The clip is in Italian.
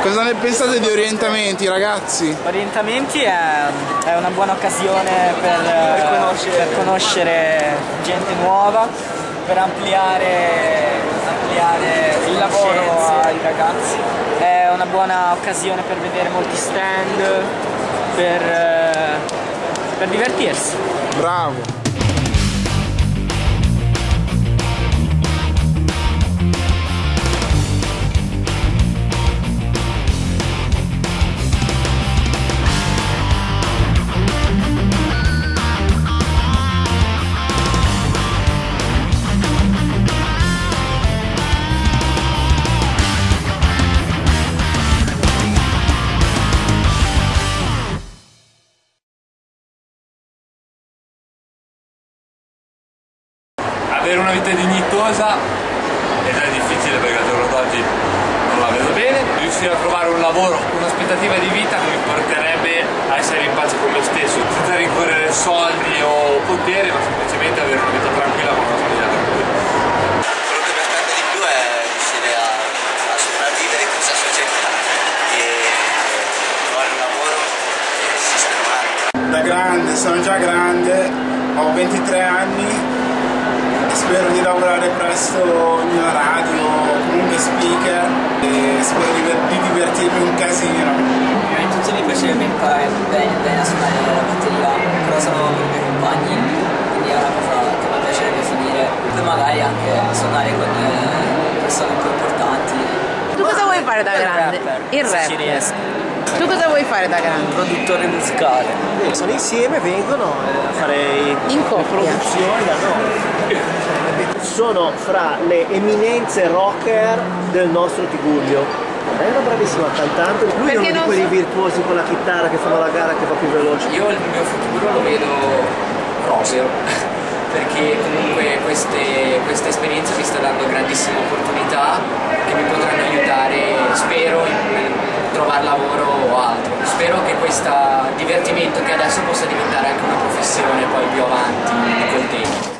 Cosa ne pensate di Orientamenti, ragazzi? Orientamenti è una buona occasione per conoscere gente nuova, per ampliare il lavoro ai ragazzi. È una buona occasione per vedere molti stand, per divertirsi. Bravo! Avere una vita dignitosa è già difficile perché al giorno d'oggi non la vedo bene. Riuscire a trovare un lavoro, un'aspettativa di vita che mi porterebbe a essere in pace con me stesso, senza rincorrere soldi o potere, ma semplicemente avere una vita tranquilla con una famiglia tranquilla. Quello che mi aspetta di più è riuscire a sopravvivere in questa società e trovare un lavoro e sistemare. Da grande, sono già grande, ho 23 anni. Spero di lavorare presto in una radio, comunque speaker, e spero di divertirmi un casino. Prima di tutto mi piacerebbe imparare bene a suonare la batteria, però sono con i miei compagni, quindi è una cosa che mi piacerebbe finire. E magari anche suonare con persone più importanti. Tu cosa vuoi fare da grande? Il Se ci rap. riesco. Tu cosa vuoi fare da grande? Produttore musicale. Sono insieme, vengono a fare In coppia. produzioni da noi. Sono fra le eminenze rocker del nostro Tigullio. È una bravissima cantante, lui è Perché uno di non quelli so- virtuosi con la chitarra che fanno la gara che va più veloce. Io il mio futuro lo vedo roseo, perché comunque questa esperienza mi sta dando grandissime opportunità che mi potranno aiutare, spero, nel trovare lavoro o altro. Spero che questo divertimento che adesso possa diventare anche una professione poi più avanti col tempo.